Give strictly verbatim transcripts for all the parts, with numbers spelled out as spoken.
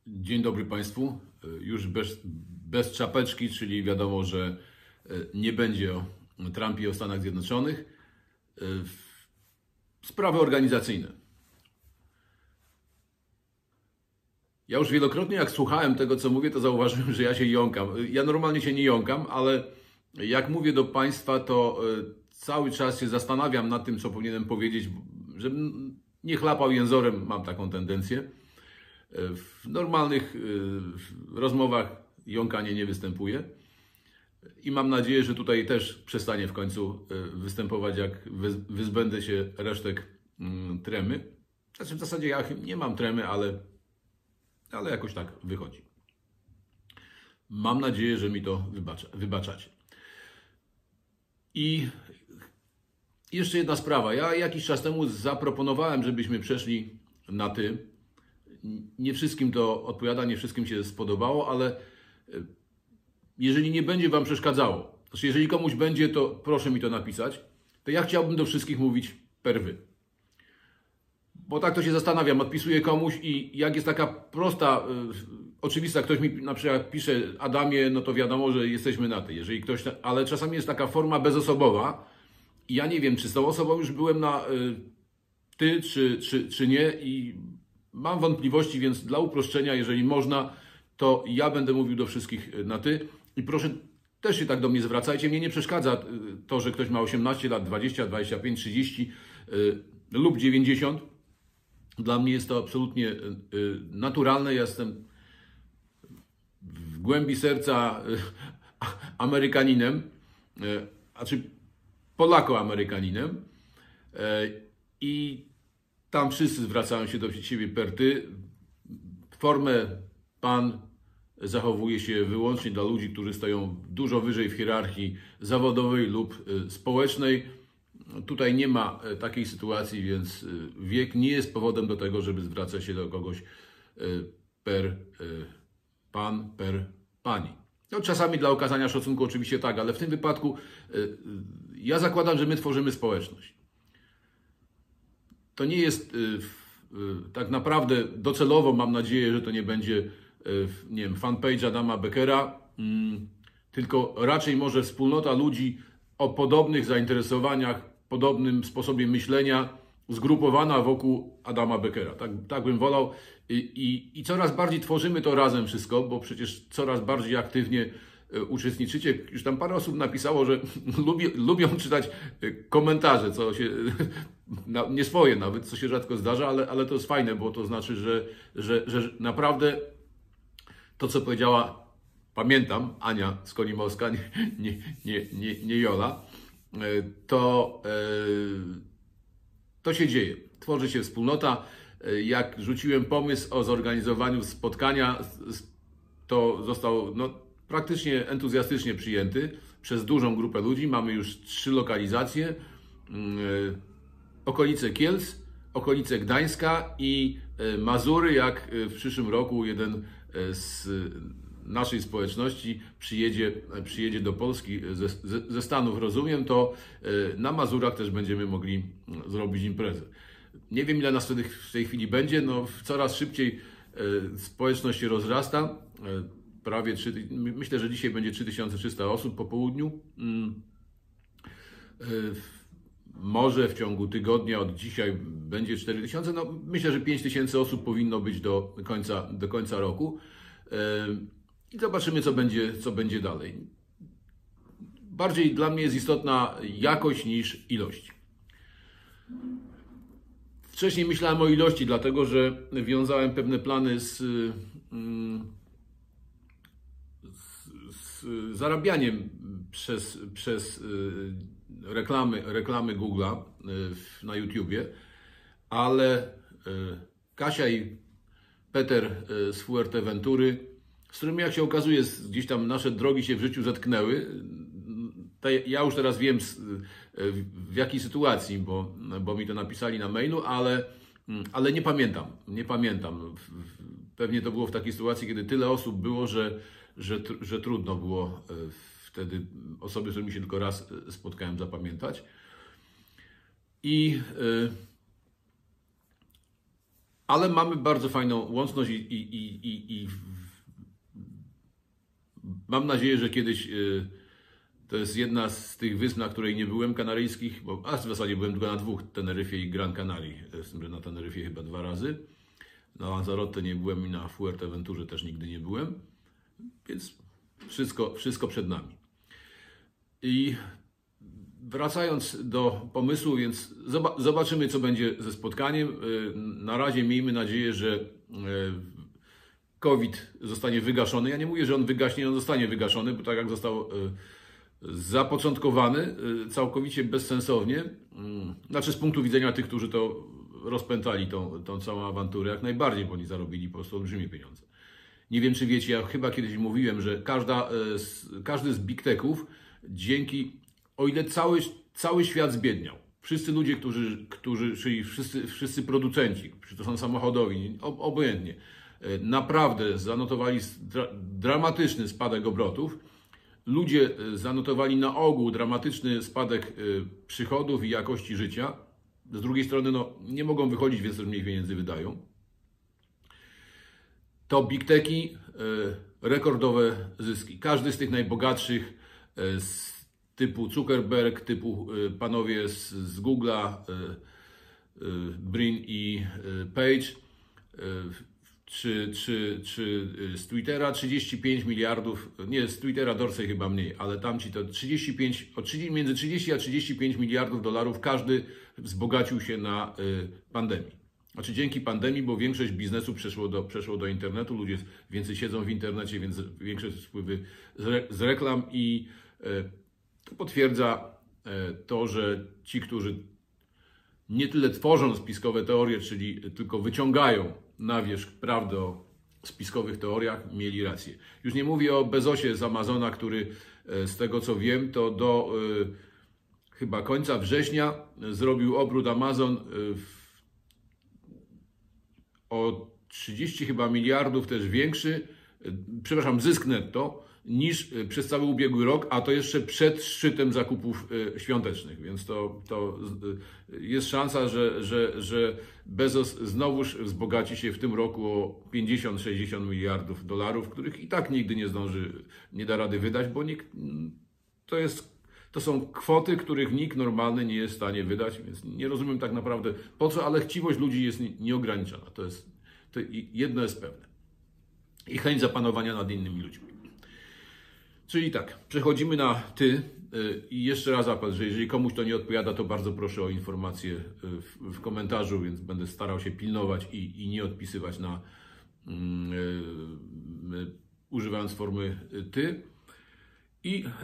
Dzień dobry Państwu. Już bez, bez czapeczki, czyli wiadomo, że nie będzie o Trumpie i o Stanach Zjednoczonych. Sprawy organizacyjne. Ja już wielokrotnie, jak słuchałem tego, co mówię, to zauważyłem, że ja się jąkam. Ja normalnie się nie jąkam, ale jak mówię do Państwa, to cały czas się zastanawiam nad tym, co powinienem powiedzieć, żebym nie chlapał jęzorem, mam taką tendencję. W normalnych rozmowach jąkanie nie występuje i mam nadzieję, że tutaj też przestanie w końcu występować, jak wyzbędę się resztek tremy. Znaczy w zasadzie ja nie mam tremy, ale, ale jakoś tak wychodzi. Mam nadzieję, że mi to wybacza, wybaczacie. I jeszcze jedna sprawa. Ja jakiś czas temu zaproponowałem, żebyśmy przeszli na ty. Nie wszystkim to odpowiada, nie wszystkim się spodobało, ale jeżeli nie będzie Wam przeszkadzało, znaczy jeżeli komuś będzie, to proszę mi to napisać, to ja chciałbym do wszystkich mówić per wy. Bo tak to się zastanawiam, odpisuję komuś i jak jest taka prosta, yy, oczywista, ktoś mi na przykład pisze Adamie, no to wiadomo, że jesteśmy na ty. Jeżeli ktoś, ale czasami jest taka forma bezosobowa i ja nie wiem, czy z tą osobą już byłem na yy, ty, czy, czy, czy nie i mam wątpliwości, więc dla uproszczenia, jeżeli można, to ja będę mówił do wszystkich na ty. I proszę, też się tak do mnie zwracajcie. Mnie nie przeszkadza to, że ktoś ma osiemnaście lat, dwadzieścia, dwadzieścia pięć, trzydzieści yy, lub dziewięćdziesiąt. Dla mnie jest to absolutnie yy, naturalne. Ja jestem w głębi serca yy, Amerykaninem, yy, a czy Polako-Amerykaninem. Yy, I tam wszyscy zwracają się do siebie per ty. Formę pan zachowuje się wyłącznie dla ludzi, którzy stoją dużo wyżej w hierarchii zawodowej lub społecznej. Tutaj nie ma takiej sytuacji, więc wiek nie jest powodem do tego, żeby zwracać się do kogoś per pan, per pani. No, czasami dla okazania szacunku oczywiście tak, ale w tym wypadku ja zakładam, że my tworzymy społeczność. To nie jest tak naprawdę docelowo, mam nadzieję, że to nie będzie, nie wiem, fanpage Adama Beckera, tylko raczej może wspólnota ludzi o podobnych zainteresowaniach, podobnym sposobie myślenia, zgrupowana wokół Adama Beckera. Tak, tak bym wolał. I, i, I coraz bardziej tworzymy to razem wszystko, bo przecież coraz bardziej aktywnie uczestniczycie. Już tam parę osób napisało, że lubią, lubią czytać komentarze, co się, nie swoje nawet, co się rzadko zdarza, ale, ale to jest fajne, bo to znaczy, że, że, że naprawdę to, co powiedziała, pamiętam, Ania Skonimowska, nie, nie, nie, nie, nie Jola, to, to się dzieje. Tworzy się wspólnota. Jak rzuciłem pomysł o zorganizowaniu spotkania, to został no, praktycznie entuzjastycznie przyjęty przez dużą grupę ludzi. Mamy już trzy lokalizacje. Okolice Kielc, okolice Gdańska i Mazury, jak w przyszłym roku jeden z naszej społeczności przyjedzie, przyjedzie do Polski ze, ze, ze Stanów, rozumiem, to na Mazurach też będziemy mogli zrobić imprezę. Nie wiem, ile nas wtedy w tej chwili będzie, no coraz szybciej społeczność się rozrasta, prawie trzy, myślę, że dzisiaj będzie trzy tysiące trzysta osób po południu. Może w ciągu tygodnia od dzisiaj będzie cztery tysiące, no myślę, że pięć tysięcy osób powinno być do końca, do końca roku. I zobaczymy, co będzie, co będzie dalej. Bardziej dla mnie jest istotna jakość niż ilość. Wcześniej myślałem o ilości, dlatego że wiązałem pewne plany z, z, z zarabianiem przez, przez reklamy, reklamy Google'a na YouTubie, ale Kasia i Peter z Fuerteventury, z którymi, jak się okazuje, gdzieś tam nasze drogi się w życiu zetknęły. Ja już teraz wiem, w jakiej sytuacji, bo, bo mi to napisali na mailu, ale, ale nie pamiętam. Nie pamiętam. Pewnie to było w takiej sytuacji, kiedy tyle osób było, że, że, że trudno było wtedy osoby, z którymi się tylko raz spotkałem, zapamiętać. I Ale mamy bardzo fajną łączność i, i, i, i, i mam nadzieję, że kiedyś to jest jedna z tych wysp, na której nie byłem, kanaryjskich, bo a w zasadzie byłem tylko na dwóch, Teneryfie i Gran Canaria, z tym, że na Teneryfie chyba dwa razy. Na Lanzarote nie byłem i na Fuerteventurze też nigdy nie byłem, więc wszystko, wszystko przed nami. I wracając do pomysłu, więc zobaczymy, co będzie ze spotkaniem. Na razie miejmy nadzieję, że COVID zostanie wygaszony. Ja nie mówię, że on wygaśnie, on zostanie wygaszony, bo tak jak został zapoczątkowany całkowicie bezsensownie, znaczy z punktu widzenia tych, którzy to rozpętali, tą, tą całą awanturę, jak najbardziej, bo oni zarobili po prostu olbrzymie pieniądze. Nie wiem, czy wiecie, ja chyba kiedyś mówiłem, że każda, każdy z big techów dzięki, o ile cały, cały świat zbiedniał, wszyscy ludzie, którzy, którzy czyli wszyscy, wszyscy producenci, czy to są samochodowi, obojętnie, naprawdę zanotowali dra, dramatyczny spadek obrotów. Ludzie zanotowali na ogół dramatyczny spadek przychodów i jakości życia. Z drugiej strony no, nie mogą wychodzić, więc też mniej pieniędzy wydają. To big techi, rekordowe zyski. Każdy z tych najbogatszych z typu Zuckerberg, typu panowie z, z Google'a, Brin i Page, czy, czy, czy z Twittera trzydzieści pięć miliardów, nie z Twittera Dorsey chyba mniej, ale tamci to trzydzieści pięć, między trzydzieści a trzydzieści pięć miliardów dolarów każdy wzbogacił się na pandemii. Znaczy dzięki pandemii, bo większość biznesu przeszło do, przeszło do internetu, ludzie więcej siedzą w internecie, więc większość wpływy z, re, z reklam i to potwierdza to, że ci, którzy nie tyle tworzą spiskowe teorie, czyli tylko wyciągają na wierzch prawdę o spiskowych teoriach, mieli rację. Już nie mówię o Bezosie z Amazona, który z tego co wiem, to do y, chyba końca września zrobił obrót Amazon w, o trzydzieści chyba miliardów też większy, y, przepraszam, zysk netto, niż przez cały ubiegły rok, a to jeszcze przed szczytem zakupów świątecznych, więc to, to jest szansa, że, że, że Bezos znowuż wzbogaci się w tym roku o pięćdziesiąt sześćdziesiąt miliardów dolarów, których i tak nigdy nie zdąży, nie da rady wydać, bo nikt, to, jest, to są kwoty, których nikt normalny nie jest w stanie wydać, więc nie rozumiem tak naprawdę po co, ale chciwość ludzi jest nieograniczona. To jest, to jedno jest pewne. I chęć zapanowania nad innymi ludźmi. Czyli tak, przechodzimy na ty i jeszcze raz apel, że jeżeli komuś to nie odpowiada, to bardzo proszę o informację w, w komentarzu, więc będę starał się pilnować i, i nie odpisywać na yy, używając formy ty. I yy,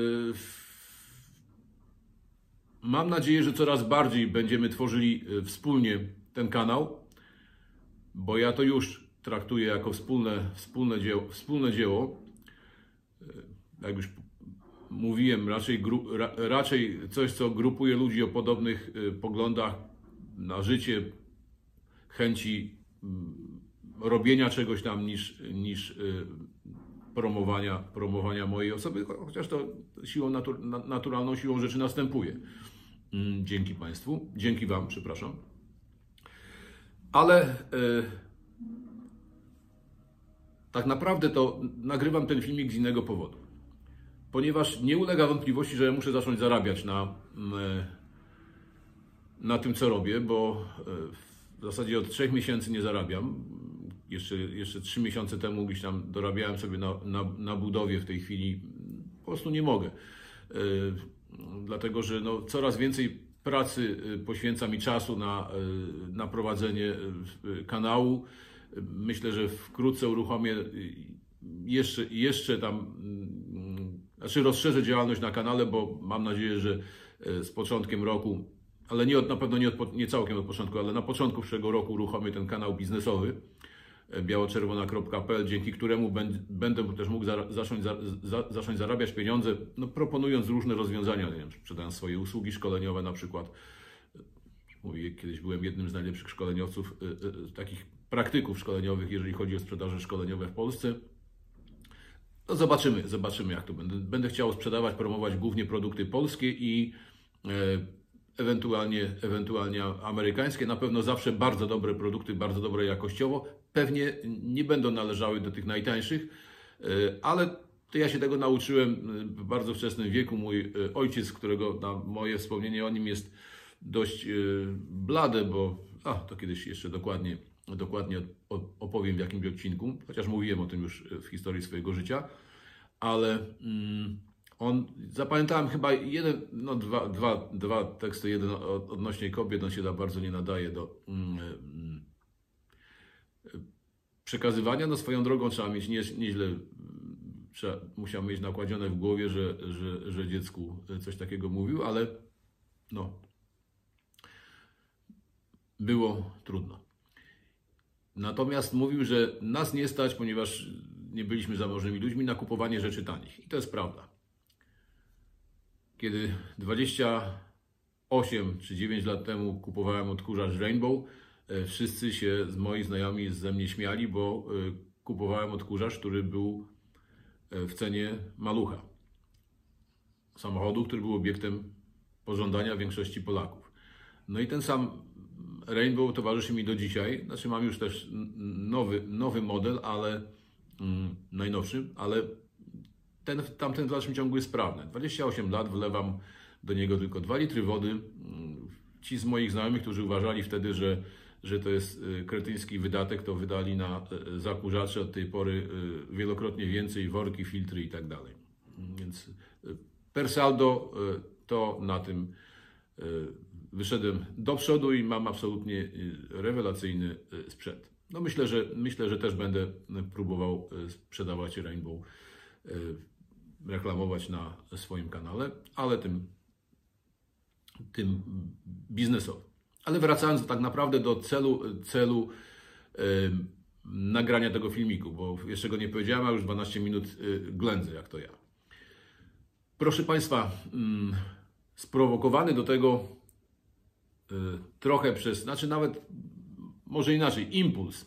mam nadzieję, że coraz bardziej będziemy tworzyli wspólnie ten kanał, bo ja to już traktuję jako wspólne, wspólne dzieło. Wspólne dzieło. Jak już mówiłem, raczej, gru, ra, raczej coś, co grupuje ludzi o podobnych y, poglądach na życie, chęci y, robienia czegoś tam, niż, niż y, promowania, promowania mojej osoby, chociaż to siłą natur, na, naturalną siłą rzeczy następuje. Y, dzięki Państwu, dzięki Wam, przepraszam. Ale y, tak naprawdę to nagrywam ten filmik z innego powodu. Ponieważ nie ulega wątpliwości, że muszę zacząć zarabiać na, na tym, co robię, bo w zasadzie od trzech miesięcy nie zarabiam. Jeszcze, jeszcze trzy miesiące temu gdzieś tam dorabiałem sobie na, na, na budowie, w tej chwili po prostu nie mogę. Dlatego, że no, coraz więcej pracy poświęca mi czasu na, na prowadzenie kanału. Myślę, że wkrótce uruchomię jeszcze, jeszcze tam, znaczy rozszerzę działalność na kanale, bo mam nadzieję, że z początkiem roku, ale nie od, na pewno nie, od, nie całkiem od początku, ale na początku przyszłego roku uruchomię ten kanał biznesowy biało czerwona kropka p l, dzięki któremu będę, będę też mógł za, zacząć, za, za, zacząć zarabiać pieniądze, no, proponując różne rozwiązania, nie wiem, sprzedając swoje usługi szkoleniowe na przykład. Mówię, kiedyś byłem jednym z najlepszych szkoleniowców, y, y, takich praktyków szkoleniowych, jeżeli chodzi o sprzedaże szkoleniowe w Polsce. No zobaczymy, zobaczymy jak to będę. Będę chciał sprzedawać, promować głównie produkty polskie i e, ewentualnie, ewentualnie amerykańskie. Na pewno zawsze bardzo dobre produkty, bardzo dobre jakościowo. Pewnie nie będą należały do tych najtańszych, ale to ja się tego nauczyłem w bardzo wczesnym wieku. Mój ojciec, którego na moje wspomnienie o nim jest dość blade, bo a, to kiedyś jeszcze dokładnie, dokładnie opowiem w jakimś odcinku, chociaż mówiłem o tym już w historii swojego życia, ale mm, on, zapamiętałem chyba jeden, no dwa, dwa, dwa teksty, jeden odnośnie kobiet, on się da bardzo nie nadaje do mm, przekazywania. No swoją drogą trzeba mieć nie, nieźle, trzeba, musiał mieć nakładzione w głowie, że, że, że dziecku coś takiego mówił, ale no, było trudno. Natomiast mówił, że nas nie stać, ponieważ nie byliśmy zamożnymi ludźmi, na kupowanie rzeczy tanich. I to jest prawda. Kiedy dwadzieścia osiem czy dziewięć lat temu kupowałem odkurzacz Rainbow, wszyscy się z moi znajomi ze mnie śmiali, bo kupowałem odkurzacz, który był w cenie malucha. Samochodu, który był obiektem pożądania większości Polaków. No i ten sam Rainbow towarzyszy mi do dzisiaj. Znaczy mam już też nowy, nowy model, ale mm, najnowszy, ale ten, tamten w dalszym ciągu jest sprawny. dwadzieścia osiem lat, wlewam do niego tylko dwa litry wody. Ci z moich znajomych, którzy uważali wtedy, że, że to jest kretyński wydatek, to wydali na zakurzacze od tej pory wielokrotnie więcej, worki, filtry i tak dalej. Więc per saldo to na tym wyszedłem do przodu i mam absolutnie rewelacyjny sprzęt. No myślę, że myślę, że też będę próbował sprzedawać Rainbow, reklamować na swoim kanale, ale tym, tym biznesowo. Ale wracając tak naprawdę do celu, celu yy, nagrania tego filmiku, bo jeszcze go nie powiedziałem, a już dwanaście minut yy, ględzę, jak to ja. Proszę Państwa, yy, sprowokowany do tego yy, trochę przez, znaczy nawet może inaczej, impuls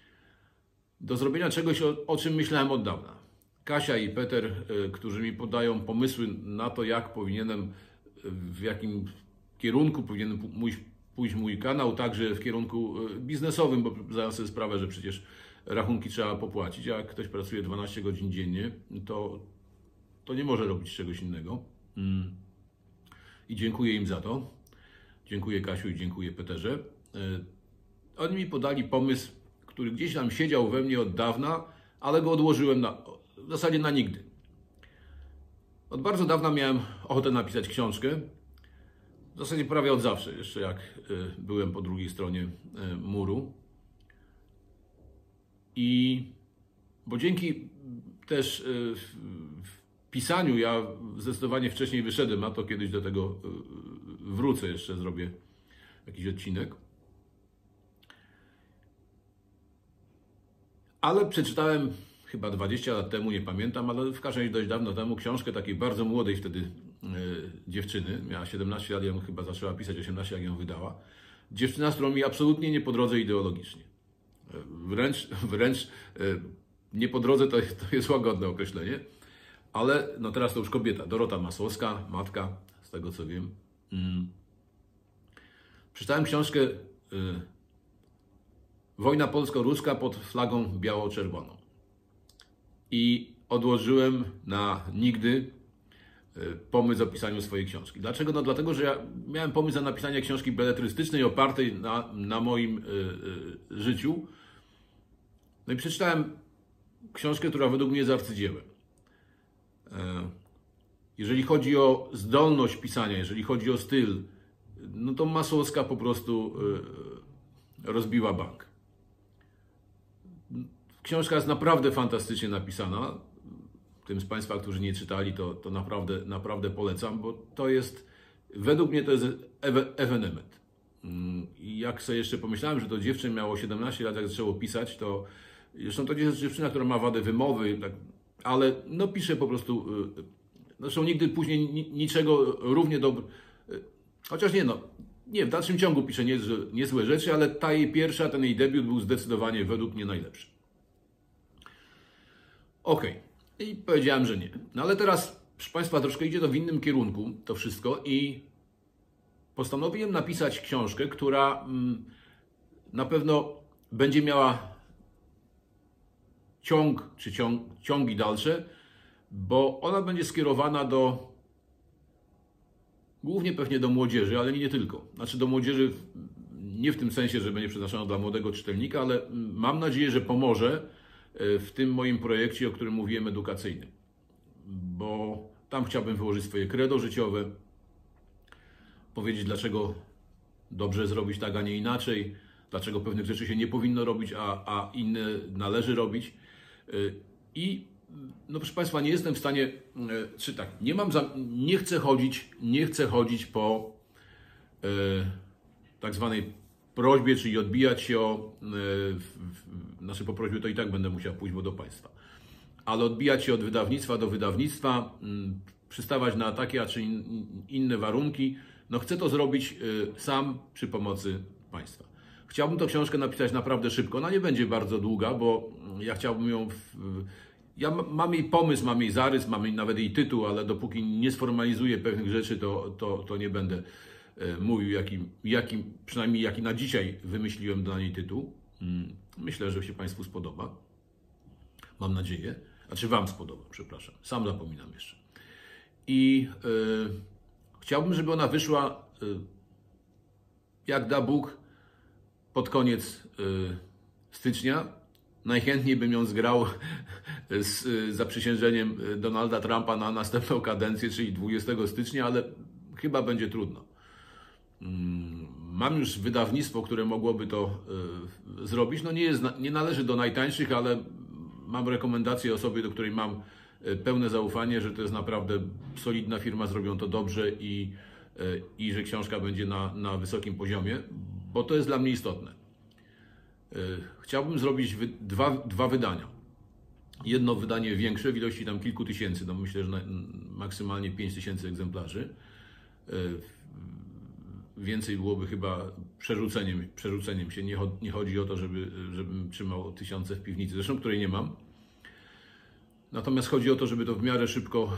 do zrobienia czegoś, o, o czym myślałem od dawna. Kasia i Peter, yy, którzy mi podają pomysły na to, jak powinienem, w jakim kierunku powinien pójść, pójść mój kanał, także w kierunku biznesowym, bo zdaję sobie sprawę, że przecież rachunki trzeba popłacić, a jak ktoś pracuje dwanaście godzin dziennie, to, to nie może robić czegoś innego. Mm. I dziękuję im za to. Dziękuję Kasiu i dziękuję Peterze. Oni mi podali pomysł, który gdzieś tam siedział we mnie od dawna, ale go odłożyłem na, w zasadzie na nigdy. Od bardzo dawna miałem ochotę napisać książkę. W zasadzie prawie od zawsze, jeszcze jak byłem po drugiej stronie muru. I bo dzięki też pisaniu ja zdecydowanie wcześniej wyszedłem, a to kiedyś do tego wrócę, jeszcze zrobię jakiś odcinek. Ale przeczytałem chyba dwadzieścia lat temu, nie pamiętam, ale w każdym razie dość dawno temu książkę takiej bardzo młodej wtedy yy, dziewczyny. Miała siedemnaście lat, ją chyba zaczęła pisać, osiemnaście jak ją wydała. Dziewczyna, z którą mi absolutnie nie po drodze ideologicznie. Yy, wręcz, wręcz yy, nie po drodze to, to jest łagodne określenie. Ale no teraz to już kobieta, Dorota Masłowska, matka, z tego co wiem. Yy. Przeczytałem książkę yy, Wojna polsko-ruska pod flagą biało-czerwoną. I odłożyłem na nigdy pomysł o pisaniu swojej książki. Dlaczego? No dlatego, że ja miałem pomysł na napisanie książki beletrystycznej opartej na, na moim y, y, życiu. No i przeczytałem książkę, która według mnie jest arcydziełem. Jeżeli chodzi o zdolność pisania, jeżeli chodzi o styl, no to Masłowska po prostu y, rozbiła bank. Książka jest naprawdę fantastycznie napisana. Tym z Państwa, którzy nie czytali, to, to naprawdę, naprawdę polecam, bo to jest, według mnie to jest ewenement. I jak sobie jeszcze pomyślałem, że to dziewczę miało siedemnaście lat, jak zaczęło pisać, to zresztą to jest dziewczyna, która ma wadę wymowy, tak, ale no pisze po prostu, zresztą nigdy później niczego równie dobro, chociaż nie no, nie, w dalszym ciągu pisze niezłe, niezłe rzeczy, ale ta jej pierwsza, ten jej debiut był zdecydowanie według mnie najlepszy. Okej. Okay. I powiedziałem, że nie. No ale teraz, proszę Państwa, troszkę idzie to w innym kierunku, to wszystko i postanowiłem napisać książkę, która na pewno będzie miała ciąg, czy ciąg, ciągi dalsze, bo ona będzie skierowana do, głównie pewnie do młodzieży, ale nie tylko. Znaczy do młodzieży nie w tym sensie, że będzie przeznaczona dla młodego czytelnika, ale mam nadzieję, że pomoże w tym moim projekcie, o którym mówiłem, edukacyjnym. Bo tam chciałbym wyłożyć swoje credo życiowe, powiedzieć, dlaczego dobrze zrobić tak, a nie inaczej, dlaczego pewnych rzeczy się nie powinno robić, a, a inne należy robić. I no proszę Państwa, nie jestem w stanie, czy tak, nie mam, za, nie chcę chodzić, nie chcę chodzić po e, tak zwanej prośbie, czyli odbijać się o, e, w, w, znaczy po prośbie to i tak będę musiał pójść, bo do Państwa, ale odbijać się od wydawnictwa do wydawnictwa, m, przystawać na takie, a czy in, inne warunki. No chcę to zrobić y, sam przy pomocy Państwa. Chciałbym tę książkę napisać naprawdę szybko. Ona nie będzie bardzo długa, bo ja chciałbym ją... W, w, ja mam jej pomysł, mam jej zarys, mam jej nawet jej tytuł, ale dopóki nie sformalizuję pewnych rzeczy, to, to, to nie będę y, mówił, jaki, jaki, przynajmniej jaki na dzisiaj wymyśliłem dla niej tytuł. Hmm. Myślę, że się Państwu spodoba. Mam nadzieję. Znaczy Wam spodoba, przepraszam. Sam zapominam jeszcze. I... Y, Chciałbym, żeby ona wyszła, jak da Bóg, pod koniec stycznia. Najchętniej bym ją zgrał z zaprzysiężeniem Donalda Trumpa na następną kadencję, czyli dwudziestego stycznia, ale chyba będzie trudno. Mam już wydawnictwo, które mogłoby to zrobić. No nie, jest, nie należy do najtańszych, ale mam rekomendację osoby, do której mam pełne zaufanie, że to jest naprawdę solidna firma, zrobią to dobrze i, i że książka będzie na, na wysokim poziomie, bo to jest dla mnie istotne. Chciałbym zrobić wy, dwa, dwa wydania. Jedno wydanie większe, w ilości tam kilku tysięcy, no myślę, że na, maksymalnie pięć tysięcy egzemplarzy. Więcej byłoby chyba przerzuceniem, przerzuceniem się. Nie, nie chodzi o to, żeby, żebym trzymał tysiące w piwnicy, zresztą której nie mam. Natomiast chodzi o to, żeby to w miarę szybko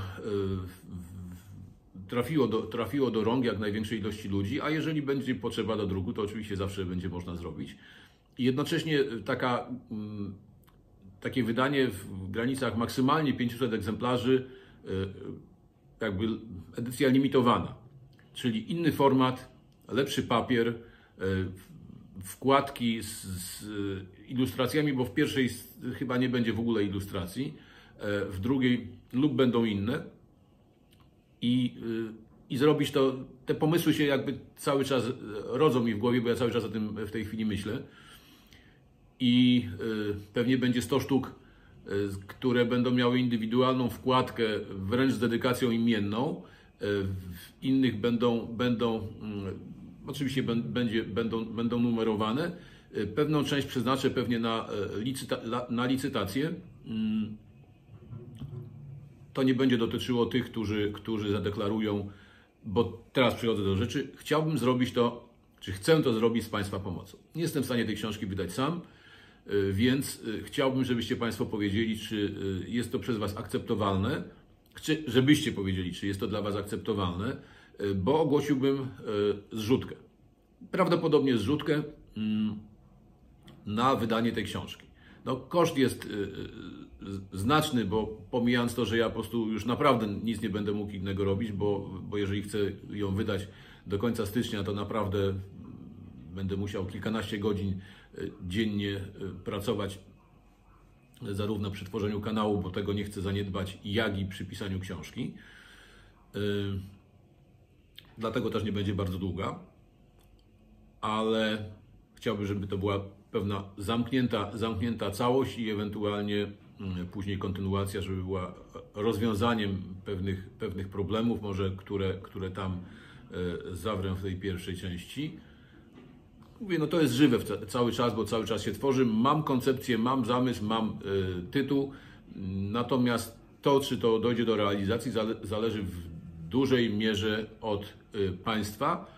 trafiło do, trafiło do rąk jak największej ilości ludzi, a jeżeli będzie potrzeba do druku, to oczywiście zawsze będzie można zrobić. I jednocześnie taka, takie wydanie w granicach maksymalnie pięciuset egzemplarzy, jakby edycja limitowana, czyli inny format, lepszy papier, wkładki z, z ilustracjami, bo w pierwszej chyba nie będzie w ogóle ilustracji, w drugiej lub będą inne i, i zrobić to, te pomysły się jakby cały czas rodzą mi w głowie, bo ja cały czas o tym w tej chwili myślę i pewnie będzie sto sztuk, które będą miały indywidualną wkładkę wręcz z dedykacją imienną, w innych będą, będą oczywiście będzie, będą, będą numerowane, pewną część przeznaczę pewnie na, licyta, na licytację. To nie będzie dotyczyło tych, którzy, którzy zadeklarują, bo teraz przychodzę do rzeczy, chciałbym zrobić to, czy chcę to zrobić z Państwa pomocą. Nie jestem w stanie tej książki wydać sam, więc chciałbym, żebyście Państwo powiedzieli, czy jest to przez Was akceptowalne, czy żebyście powiedzieli, czy jest to dla Was akceptowalne, bo ogłosiłbym zrzutkę. Prawdopodobnie zrzutkę na wydanie tej książki. No, koszt jest znaczny, bo pomijając to, że ja po prostu już naprawdę nic nie będę mógł innego robić, bo, bo jeżeli chcę ją wydać do końca stycznia, to naprawdę będę musiał kilkanaście godzin dziennie pracować zarówno przy tworzeniu kanału, bo tego nie chcę zaniedbać, jak i przy pisaniu książki. Dlatego też nie będzie bardzo długa, ale chciałbym, żeby to była pewna zamknięta, zamknięta całość i ewentualnie później kontynuacja, żeby była rozwiązaniem pewnych, pewnych problemów, może które, które tam zawrę w tej pierwszej części. Mówię, no to jest żywe cały czas, bo cały czas się tworzy. Mam koncepcję, mam zamysł, mam tytuł, natomiast to, czy to dojdzie do realizacji, zależy w dużej mierze od Państwa.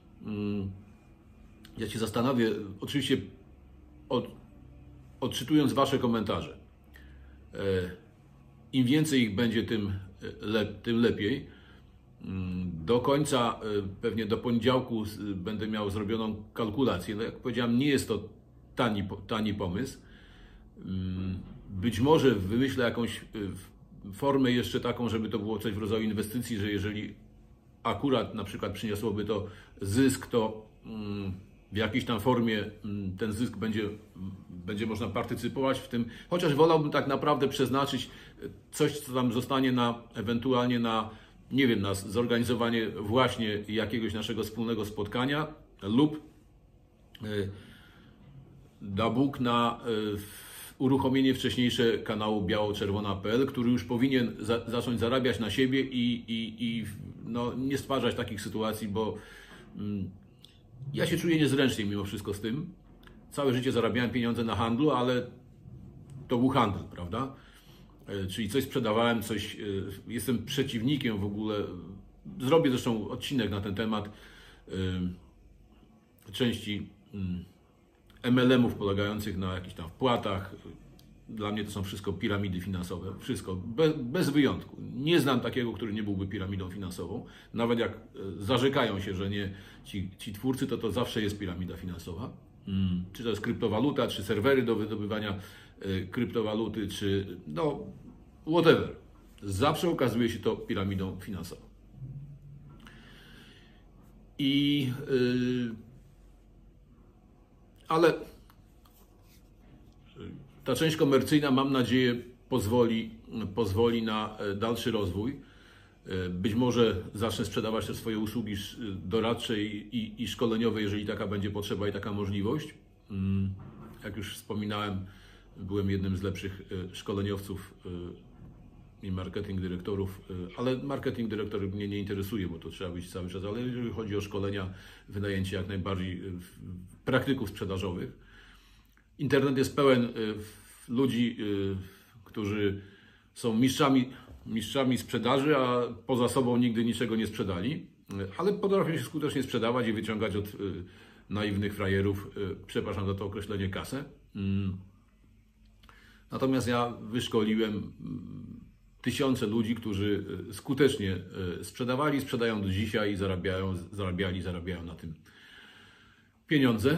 Ja się zastanawiam, oczywiście od, odczytując Wasze komentarze, im więcej ich będzie, tym, le, tym lepiej. Do końca, pewnie do poniedziałku będę miał zrobioną kalkulację. No jak powiedziałem, nie jest to tani, tani pomysł. Być może wymyślę jakąś formę jeszcze taką, żeby to było coś w rodzaju inwestycji, że jeżeli akurat na przykład przyniosłoby to zysk, to w jakiejś tam formie ten zysk będzie, będzie można partycypować w tym. Chociaż wolałbym tak naprawdę przeznaczyć coś, co tam zostanie na ewentualnie na, nie wiem, na zorganizowanie właśnie jakiegoś naszego wspólnego spotkania lub da Bóg na uruchomienie wcześniejsze kanału biało-czerwona kropka p l, który już powinien za, zacząć zarabiać na siebie i, i, i no, nie stwarzać takich sytuacji, bo mm, ja się czuję niezręcznie mimo wszystko z tym. Całe życie zarabiałem pieniądze na handlu, ale to był handel, prawda? E, czyli coś sprzedawałem, coś... E, jestem przeciwnikiem w ogóle. Zrobię zresztą odcinek na ten temat e, części mm, M L M ów polegających na jakichś tam wpłatach. Dla mnie to są wszystko piramidy finansowe. Wszystko, bez, bez wyjątku. Nie znam takiego, który nie byłby piramidą finansową. Nawet jak zarzekają się, że nie ci, ci twórcy, to to zawsze jest piramida finansowa. Hmm. Czy to jest kryptowaluta, czy serwery do wydobywania y, kryptowaluty, czy no whatever. Zawsze okazuje się to piramidą finansową. I... Yy, ale ta część komercyjna, mam nadzieję, pozwoli, pozwoli na dalszy rozwój. Być może zacznę sprzedawać też swoje usługi doradcze i, i, i szkoleniowe, jeżeli taka będzie potrzeba i taka możliwość. Jak już wspominałem, byłem jednym z lepszych szkoleniowców i marketing dyrektorów, ale marketing dyrektor mnie nie interesuje, bo to trzeba być cały czas, ale jeżeli chodzi o szkolenia, wynajęcie jak najbardziej praktyków sprzedażowych. Internet jest pełen ludzi, którzy są mistrzami, mistrzami sprzedaży, a poza sobą nigdy niczego nie sprzedali, ale potrafią się skutecznie sprzedawać i wyciągać od naiwnych frajerów, przepraszam za to określenie, kasę. Natomiast ja wyszkoliłem tysiące ludzi, którzy skutecznie sprzedawali, sprzedają do dzisiaj i zarabiają, zarabiali, zarabiają na tym pieniądze.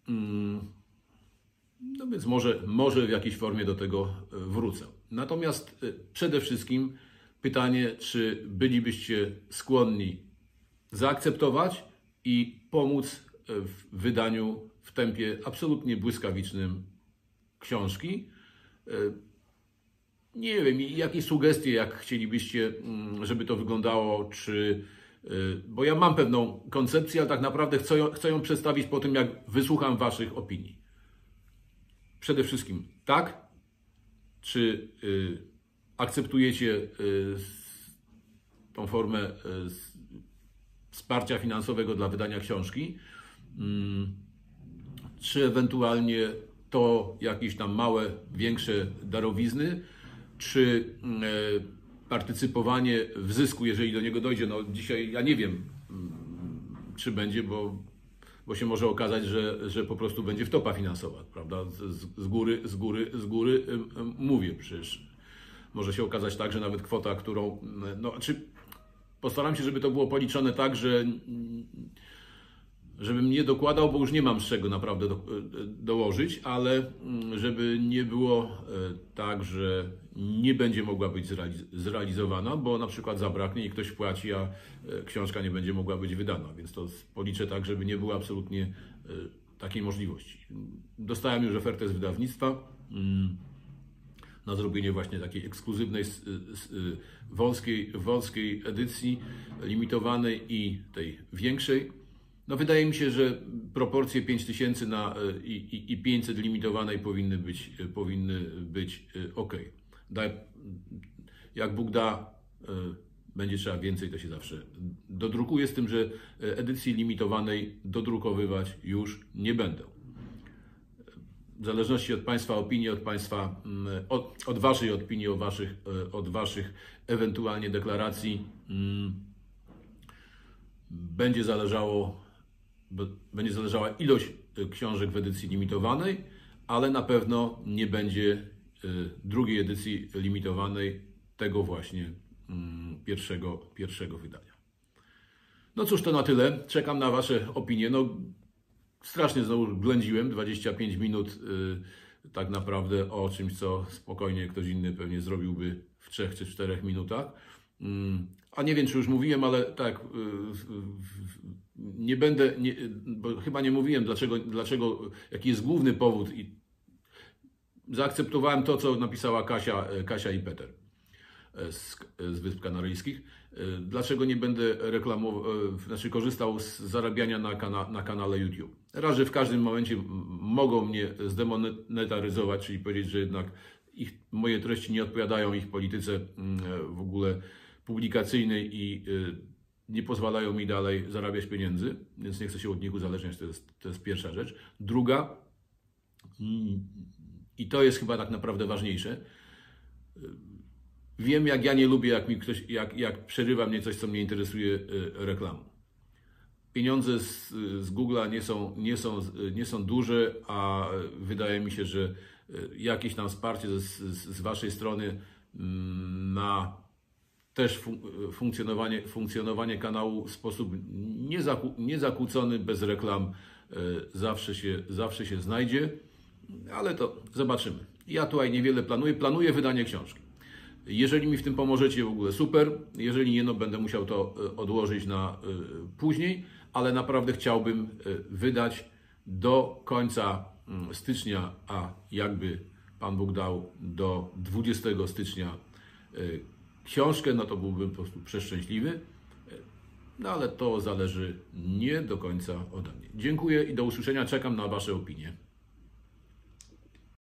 No więc może, może w jakiejś formie do tego wrócę. Natomiast przede wszystkim pytanie, czy bylibyście skłonni zaakceptować i pomóc w wydaniu w tempie absolutnie błyskawicznym książki. Nie wiem, jakieś sugestie, jak chcielibyście, żeby to wyglądało, czy... Bo ja mam pewną koncepcję, ale tak naprawdę chcę ją, chcę ją przedstawić po tym, jak wysłucham waszych opinii. Przede wszystkim tak, czy y, akceptujecie y, tą formę y, wsparcia finansowego dla wydania książki, y, czy ewentualnie to jakieś tam małe, większe darowizny, czy y, partycypowanie w zysku, jeżeli do niego dojdzie. No dzisiaj ja nie wiem, y, czy będzie, bo bo się może okazać, że, że po prostu będzie wtopa finansowa, prawda? Z, z góry, z góry, z góry mówię, przecież może się okazać tak, że nawet kwota, którą, no, czy postaram się, żeby to było policzone tak, że żebym nie dokładał, bo już nie mam z czego naprawdę do, dołożyć, ale żeby nie było tak, że nie będzie mogła być zrealizowana, bo na przykład zabraknie i ktoś płaci, a książka nie będzie mogła być wydana, więc to policzę tak, żeby nie było absolutnie takiej możliwości. Dostałem już ofertę z wydawnictwa na zrobienie właśnie takiej ekskluzywnej, wąskiej, wąskiej edycji, limitowanej i tej większej. No wydaje mi się, że proporcje pięć tysięcy na, i, i, i pięćset limitowanej powinny być, powinny być ok. Da, jak Bóg da, będzie trzeba więcej, to się zawsze dodrukuje, z tym, że edycji limitowanej dodrukowywać już nie będę. W zależności od Państwa opinii, od Państwa, od, od Waszej opinii, od Waszych, od Waszych ewentualnie deklaracji, będzie zależało Będzie zależała ilość książek w edycji limitowanej, ale na pewno nie będzie drugiej edycji limitowanej tego właśnie pierwszego, pierwszego wydania. No cóż, to na tyle. Czekam na Wasze opinie. No, strasznie znowu ględziłem, dwadzieścia pięć minut yy, tak naprawdę o czymś, co spokojnie ktoś inny pewnie zrobiłby w trzech czy czterech minutach. Yy, a nie wiem, czy już mówiłem, ale tak, yy, yy, nie będę, nie, bo chyba nie mówiłem, dlaczego, dlaczego, jaki jest główny powód. I zaakceptowałem to, co napisała Kasia, Kasia i Peter z, z Wysp Kanaryjskich. Dlaczego nie będę reklamował, znaczy korzystał z zarabiania na, kana, na kanale YouTube? Raz, że w każdym momencie mogą mnie zdemonetaryzować, czyli powiedzieć, że jednak ich, moje treści nie odpowiadają ich polityce w ogóle publikacyjnej i nie pozwalają mi dalej zarabiać pieniędzy, więc nie chcę się od nich uzależniać, to jest, to jest pierwsza rzecz. Druga, i to jest chyba tak naprawdę ważniejsze, wiem, jak ja nie lubię, jak mi ktoś, jak, jak przerywa mnie coś, co mnie interesuje, reklamą. Pieniądze z, z Google'a nie są, nie, są, nie są duże, a wydaje mi się, że jakieś tam wsparcie z, z, z Waszej strony na też fun funkcjonowanie, funkcjonowanie kanału w sposób niezaku niezakłócony, bez reklam, zawsze się, zawsze się znajdzie, ale to zobaczymy. Ja tutaj niewiele planuję. Planuję wydanie książki. Jeżeli mi w tym pomożecie, w ogóle super. Jeżeli nie, no będę musiał to odłożyć na później, ale naprawdę chciałbym wydać do końca stycznia, a jakby Pan Bóg dał, do dwudziestego stycznia książkę, no to byłbym po prostu przeszczęśliwy. No ale to zależy nie do końca ode mnie. Dziękuję i do usłyszenia. Czekam na Wasze opinie.